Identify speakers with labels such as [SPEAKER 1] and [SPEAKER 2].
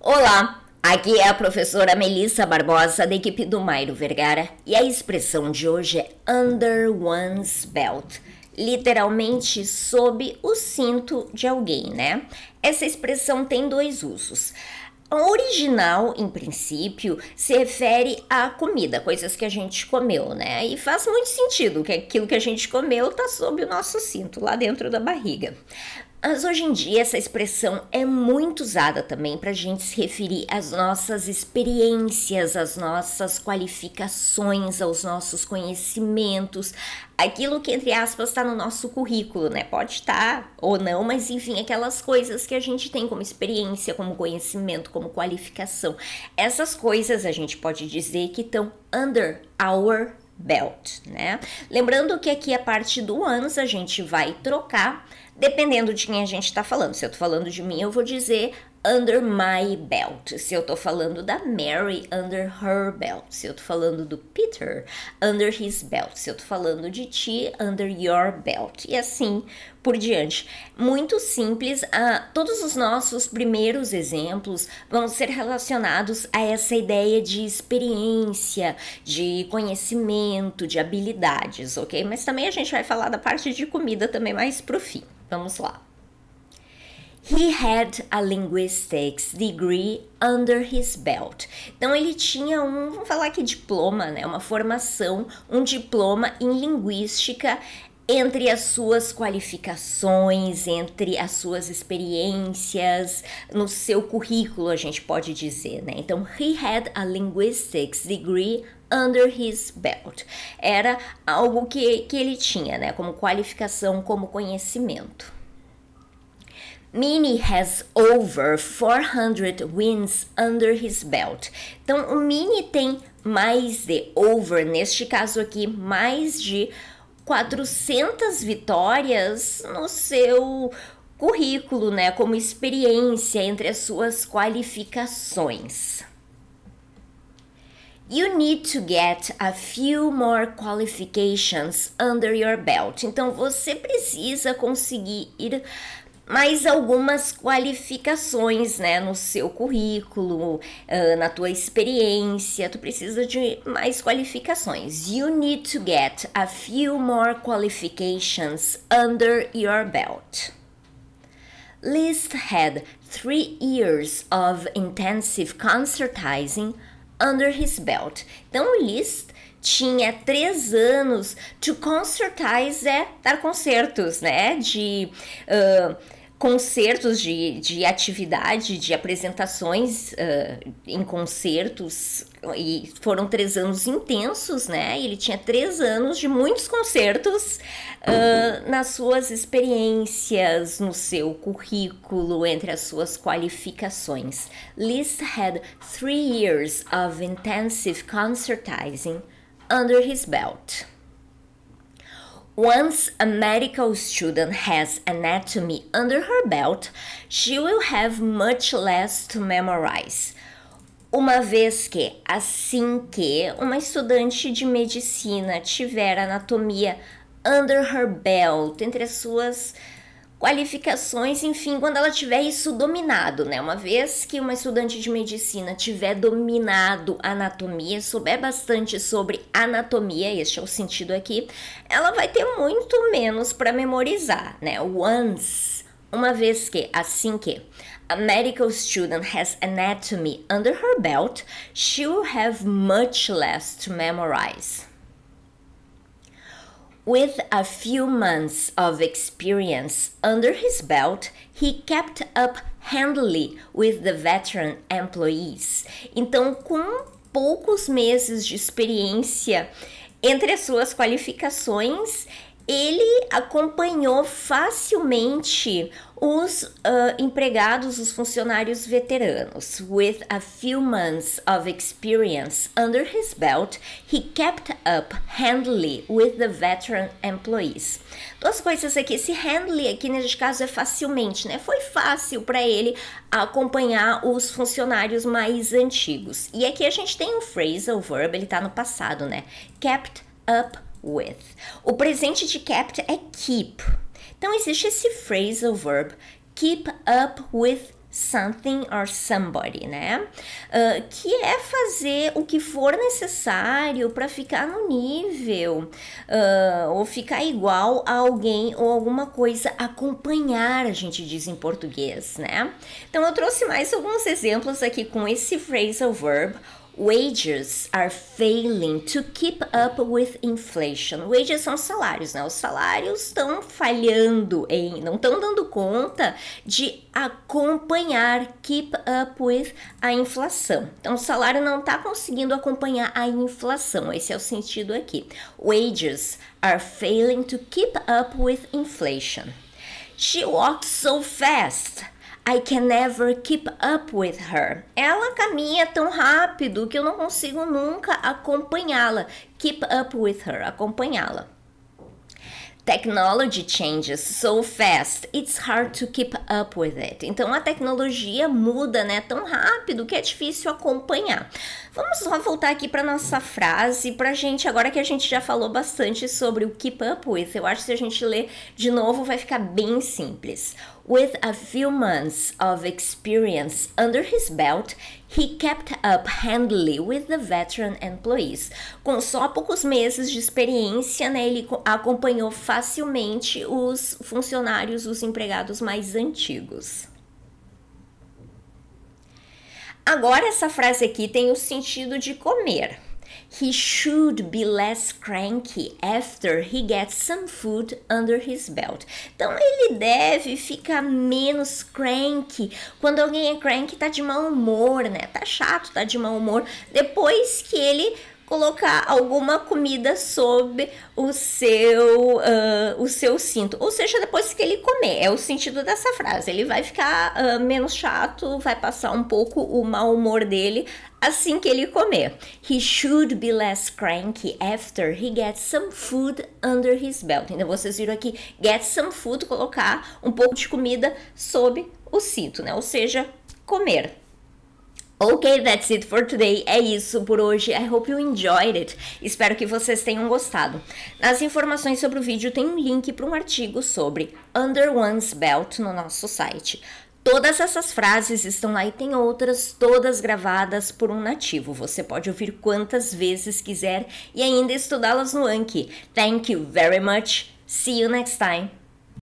[SPEAKER 1] Olá, aqui é a professora Melissa Barbosa da equipe do Mairo Vergara e a expressão de hoje é under one's belt, literalmente sob o cinto de alguém, né? Essa expressão tem dois usos. O original, em princípio, se refere à comida, coisas que a gente comeu, né? E faz muito sentido que aquilo que a gente comeu tá sob o nosso cinto, lá dentro da barriga. Mas hoje em dia essa expressão é muito usada também para a gente se referir às nossas experiências, às nossas qualificações, aos nossos conhecimentos, aquilo que, entre aspas, está no nosso currículo, né? Pode estar ou não, mas enfim, aquelas coisas que a gente tem como experiência, como conhecimento, como qualificação. Essas coisas a gente pode dizer que estão under our belt, né? Lembrando que aqui a parte do anos a gente vai trocar dependendo de quem a gente está falando. Se eu tô falando de mim, eu vou dizer under my belt. Se eu tô falando da Mary, under her belt. Se eu tô falando do Peter, under his belt. Se eu tô falando de ti, under your belt. E assim por diante. Muito simples. Todos os nossos primeiros exemplos vão ser relacionados a essa ideia de experiência, de conhecimento, de habilidades, ok? Mas também a gente vai falar da parte de comida também mais pro fim. Vamos lá. He had a linguistics degree under his belt. Então ele tinha vamos falar aqui diploma, né? Uma formação, um diploma em linguística entre as suas qualificações, entre as suas experiências, no seu currículo, a gente pode dizer, né? Então, he had a linguistics degree under his belt. Era algo que ele tinha, né? Como qualificação, como conhecimento. Minnie has over 400 wins under his belt. Então, o Minnie tem mais de over, neste caso aqui, mais de 400 vitórias no seu currículo, né, como experiência entre as suas qualificações. You need to get a few more qualifications under your belt. Então, você precisa conseguir mais algumas qualificações, né, no seu currículo, na tua experiência, tu precisa de mais qualificações. You need to get a few more qualifications under your belt. Liszt had 3 years of intensive concertizing under his belt. Então, Liszt tinha 3 anos to concertize, dar concertos, né? De concertos de atividade, de apresentações em concertos, e foram 3 anos intensos, né? E ele tinha 3 anos de muitos concertos nas suas experiências, no seu currículo, entre as suas qualificações. Liszt had 3 years of intensive concertizing under his belt. Once a medical student has anatomy under her belt, she will have much less to memorize. Uma vez que, assim que uma estudante de medicina tiver anatomia under her belt, entre as suas qualificações, enfim, quando ela tiver isso dominado, né? Uma vez que uma estudante de medicina tiver dominado a anatomia, souber bastante sobre anatomia, este é o sentido aqui, ela vai ter muito menos para memorizar, né? Once, uma vez que, assim que, a medical student has anatomy under her belt, she will have much less to memorize. With a few months of experience under his belt, he kept up handily with the veteran employees. Então, com poucos meses de experiência entre as suas qualificações, ele acompanhou facilmente os empregados, os funcionários veteranos. With a few months of experience under his belt, he kept up handily with the veteran employees. Duas coisas aqui, esse handily aqui neste caso é facilmente, né? Foi fácil para ele acompanhar os funcionários mais antigos. E aqui a gente tem um phrasal verb, ele tá no passado, né? Kept up with. O presente de kept é keep. Então existe esse phrasal verb, keep up with something or somebody, né? Que é fazer o que for necessário para ficar no nível, ou ficar igual a alguém ou alguma coisa, acompanhar, a gente diz em português, né? Então eu trouxe mais alguns exemplos aqui com esse phrasal verb. Wages are failing to keep up with inflation. Wages são salários, né? Os salários estão falhando, não estão dando conta de acompanhar, keep up with a inflação. Então, o salário não está conseguindo acompanhar a inflação. Esse é o sentido aqui. Wages are failing to keep up with inflation. She walks so fast. I can never keep up with her. Ela caminha tão rápido que eu não consigo nunca acompanhá-la. Keep up with her, acompanhá-la. Technology changes so fast, it's hard to keep up with it. Então a tecnologia muda, né, tão rápido que é difícil acompanhar. Vamos só voltar aqui para nossa frase, pra gente, agora que a gente já falou bastante sobre o keep up with, eu acho que se a gente ler de novo vai ficar bem simples. With a few months of experience under his belt, he kept up handily with the veteran employees. Com só poucos meses de experiência, né, ele acompanhou facilmente os funcionários, os empregados mais antigos. Agora essa frase aqui tem o sentido de comer. He should be less cranky after he gets some food under his belt. Então ele deve ficar menos cranky. Quando alguém é cranky, tá de mau humor, né? Tá chato, tá de mau humor. Depois que ele colocar alguma comida sob o seu cinto, ou seja, depois que ele comer, é o sentido dessa frase. Ele vai ficar menos chato, vai passar um pouco o mau humor dele assim que ele comer. He should be less cranky after he gets some food under his belt. Então vocês viram aqui, get some food, colocar um pouco de comida sob o cinto, né? Ou seja, comer. Ok, that's it for today. É isso por hoje. I hope you enjoyed it. Espero que vocês tenham gostado. Nas informações sobre o vídeo tem um link para um artigo sobre Under One's Belt no nosso site. Todas essas frases estão lá e tem outras, todas gravadas por um nativo. Você pode ouvir quantas vezes quiser e ainda estudá-las no Anki. Thank you very much. See you next time.